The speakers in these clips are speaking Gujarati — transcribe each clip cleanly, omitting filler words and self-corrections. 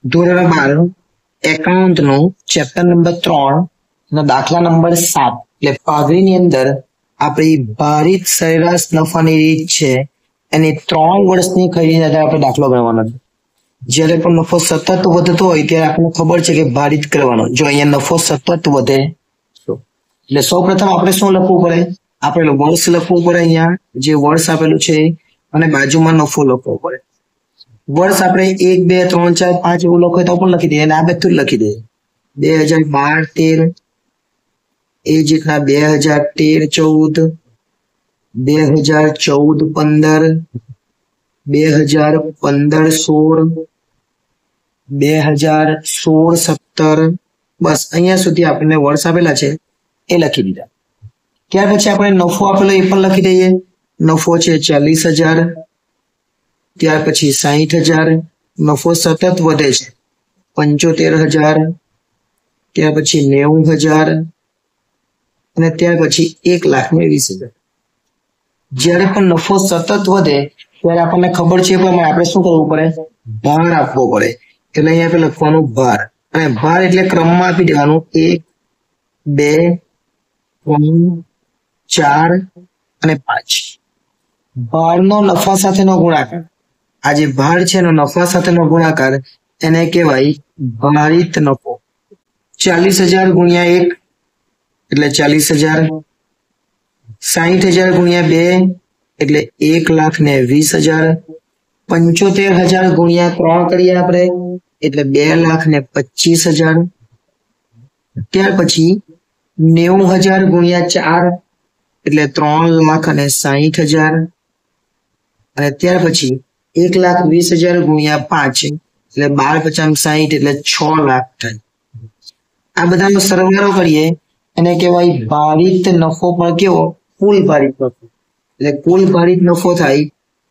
ધોરણ 12 એકાઉન્ટ નું ચેપ્ટર નંબર 3 દાખલા નંબર 7 એટલે પાઘડીની અંદર આપણી ભારિત સરેરાશ નફાની રીત છે એની 3 વર્ષની ખરીદી આધારે આપણે દાખલો ગણવાનો છે. જ્યારે પણ નફો સતત વધતો હોય ત્યારે આપણને ખબર છે કે ભારિત કરવાનો. જો અહીંયા નફો સતત વધે તો એટલે સૌપ્રથમ આપણે શું લખવું પડે? આપણે વર્ષ લખવું પડે. અહીંયા જે વર્ષ આપેલું છે અને બાજુમાં નફો લખવો પડે. વર્ષ આપણે 1 2 3 4 5 એવું લખો તો પણ લખી દઈએ અને આ બધું લખી દઈએ. 2012 13 એ જ રીતના 2013 14 2014 15 16 2016 17 બસ અહીંયા સુધી આપણને વર્ષ આપેલા છે એ લખી દીધા. ત્યાર પછી આપણે નફો આપેલો એ પણ લખી દઈએ. નફો છે 40,000. ત્યાર પછી 60,000. નફો સતત વધે છે 75,000. ત્યાર પછી 90,000 અને ત્યાર પછી 1,20,000. જ્યારે પણ નફો સતત વધે ત્યારે આપણને ખબર છે પ્રમાણે આપણે શું કરવું પડે? ભાર આપવો પડે. એટલે અહીંયા આપણે લખવાનું ભાર, અને ભાર એટલે ક્રમમાં આપી દેવાનું 1 2 3 4 અને 5. ભારનો નફા સાથેનો ગુણાકાર, આ જે ભાર છે એનો નફા સાથેનો ગુણાકાર એને કહેવાય ભારિત નફો. 40,000 ગુણ્યા 1 એટલે 40,000. 60,000 ગુણ્યા 2 એટલે 1,20,000. 75,000 ગુણ્યા 3 કરીએ આપણે એટલે 2,25,000. ત્યાર પછી 90,000 ગુણ્યા 4 એટલે 3,60,000. અને ત્યાર પછી 1,20,000 ગુણ્યા 5 એટલે 12,50 એટલે 6 લાખ થાય. આ બધાનો સરવાળો કરીએ એને કહેવાય ભારિત નફો. પણ કેવો? કુલ ભારિત નફો. એટલે કુલ ભારિત નફો થાય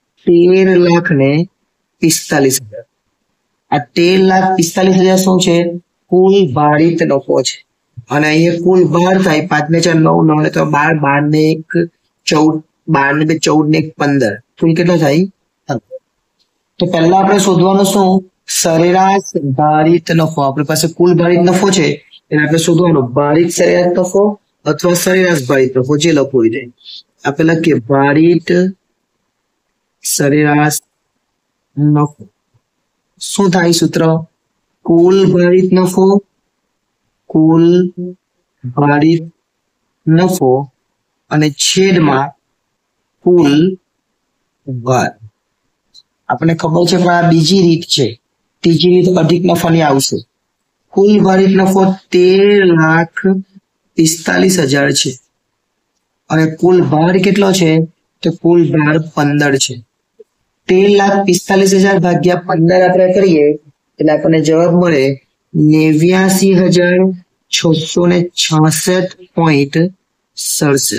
13,45,000. આ 13,45,000 શું છે? કુલ ભારિત નફો છે. અને અહીંયા કુલ ભાર થાય 5 ને 4 9 9 ને 3 12 12 ને 2 14 12 ને 2 14 ને 1 15. કુલ કેટલો થાય? તો પહેલા આપણે શોધવાનું શું? સરેરાશ ભારિત નફો. આપણી પાસે કુલ ભારિત નફો છે એટલે આપણે શોધવાનું ભારિત સરેરાશ નફો અથવા સરેરાશ ભારિત નફો, જે લખવું હોય. આપણે લખીએ ભારિત સરેરાશ નફો. શું થાય સૂત્ર? કુલ ભારિત નફો, કુલ ભારિત નફો અને છેદમાં કુલ ભાર. આપણને ખબર છે પણ આ બીજી રીત છે. ત્રીજી રીત અધિક નફાની આવશે. કુલ ભારિત નફો 13,45,000 છે અને કુલ ભાર કેટલો છે? તો કુલ ભાર 15 છે. 13,45,000 ભાગ્યા 15 આપણે કરીએ એટલે આપણને જવાબ મળે 89,666.67.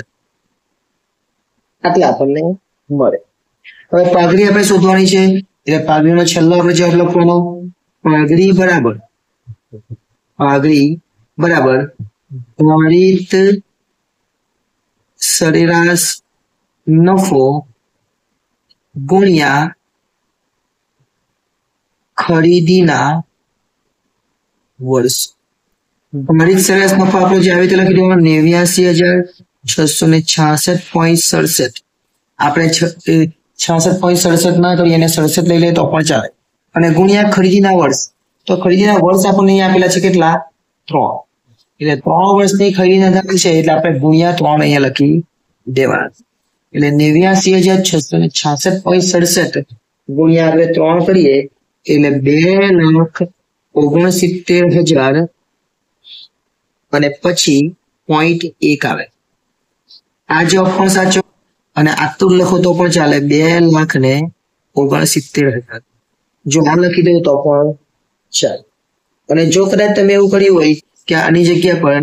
આટલા આપણને મળે. હવે પાઘડી આપણે શોધવાની છે એટલે પાઘડીનો છેલ્લો આપણે જવાબ લખવાનો. પાઘડી બરાબર ભારિત સરેરાશ નફો ગુણ્યા ખરીદીના વર્ષ. ભારિત સરેરાશ નફો આપણો જે આવે તે લખી દેવાનો 89,666.67. આપણે 66.67 ના કરીએ અને 67 લઈ લઈએ તો પણ ચાલે. અને ગુણ્યા ખરીદીના વર્ષ. તો ખરીદીના વર્ષ આપણને અહીંયા આપેલા છે કેટલા? 3. એટલે 3 વર્ષની ખરીદીના છે એટલે આપણે ગુણ્યા 3 અહીંયા લખી દેવાના. એટલે 89,666.67 ગુણ્યા આપણે 3 કરીએ એટલે 2,69,000 અને પછી 0.1 આવે. આ જવાબ પણ સાચો અને આટલું લખો તો પણ ચાલે. 2,69,000. જો આ લખી દો તો પણ ચાલે. અને જો કદાચ તમે એવું કર્યું હોય કે આની જગ્યા પર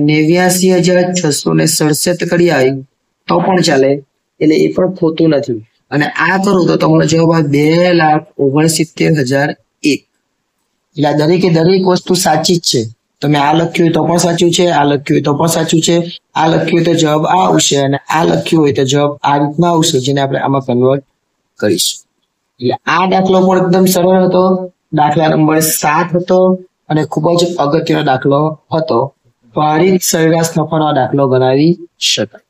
89,667 કરી આવી તો પણ ચાલે. એટલે એ પણ ખોટું નથી. અને આ કરો તો તમારો જવાબ આવે 2,69,001. એટલે દરેકે દરેક વસ્તુ સાચી જ છે. તમે આ લખ્યું હોય તો પણ સાચું છે, આ લખ્યું હોય તો પણ સાચું છે, આ લખ્યું હોય તો જવાબ આ આવશે અને આ લખ્યું હોય તો જવાબ આ રીતના આવશે, જેને આપણે આમાં કન્વર્ટ કરીશું. એટલે આ દાખલો પણ એકદમ સરળ હતો. દાખલા નંબર 7 હતો અને ખૂબ જ અગત્યનો દાખલો હતો. તો આ રીતે સરેરાશ નફાનો દાખલો ગણાવી શકાય.